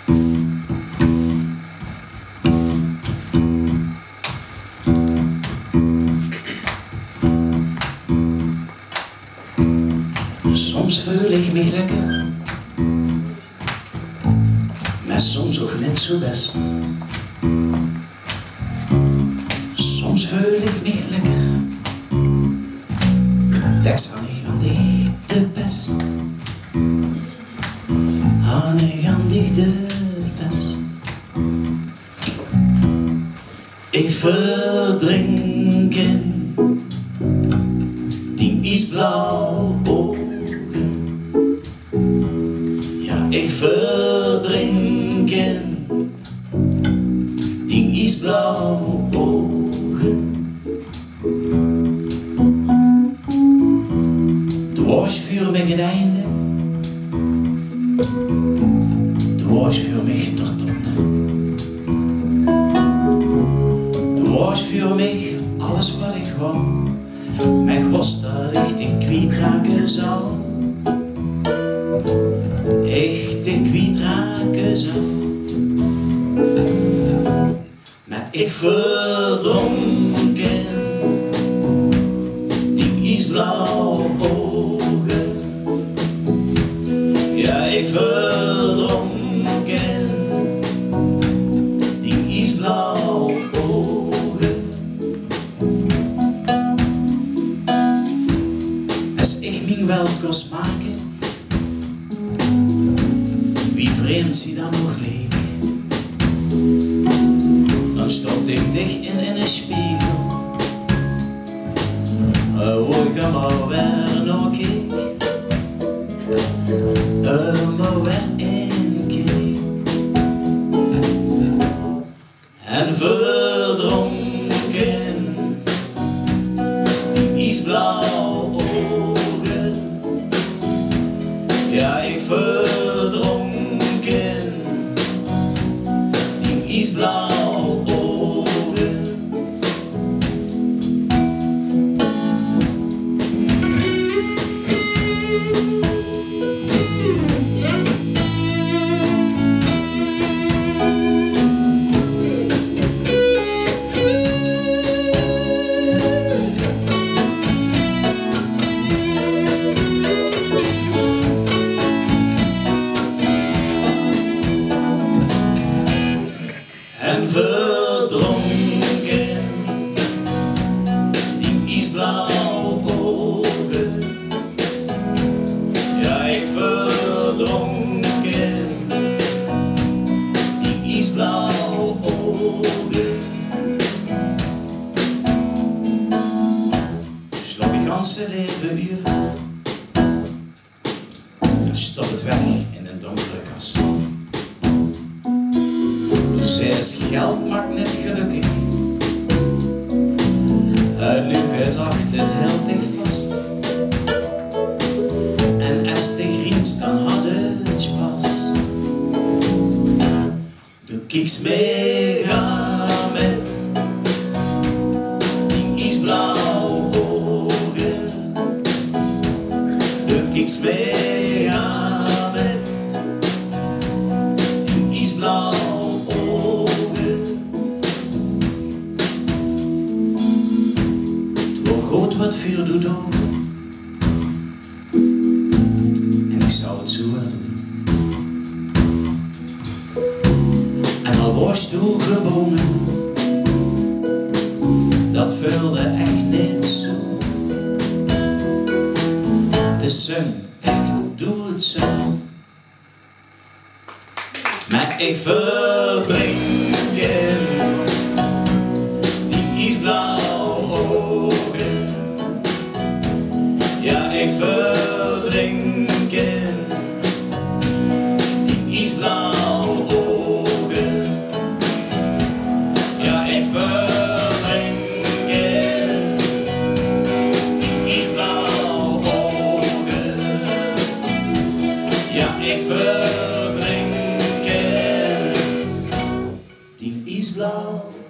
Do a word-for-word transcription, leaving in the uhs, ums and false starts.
Soms voel ik me lekker, maar soms ook niet zo best. Soms voel ik me lekker, dat zal ik aan dich de best. Aan ik aan dich de best. Ik verdrink in die isblauw ogen. Ja, ik verdrink in die isblauw ogen. De was voor mij het einde, de was voor mij tot tot. De was voor mij alles wat ik wou. Mij was dat echt ik kwijtraken zou. Echt ik kwijtraken zou. Maar ik verdronk in die isblauw ogen. Ja, ik verdronk in die isblauw ogen. Als ik me wel kost maken, wie vreemd zie dan nog leeg. Dan stond ik dicht in, in een spiegel. Hoe ik hem alweer nog keek. Hem alweer in keek. En verdronk in die isblauw ogen. Ja, ik verdronk in die isblauw ogen. En verdronk in die isblauw ogen. Ja, ik verdronk in die isblauw ogen. Sloop je ganse leven uur. En stop het weg in een donkere kast. Zes geld maakt niet gelukkig. Uit nu lacht het heel dicht vast. En als de griens dan hadden het spas. De kieks meegaan met die isblauw ogen. De kieks meegaan met die isblauw wat vuur doet ogen. En ik zou het zo doen. En al was toen gebogen, dat vulde echt niet zo. De zon echt doet het zo. Maar ik verdrink in die isblauw ogen. Ja, ik verdrink in die isblauw ogen. Ja, ik verdrink in die isblauw ogen. Ja, ik verdrink in die isblauw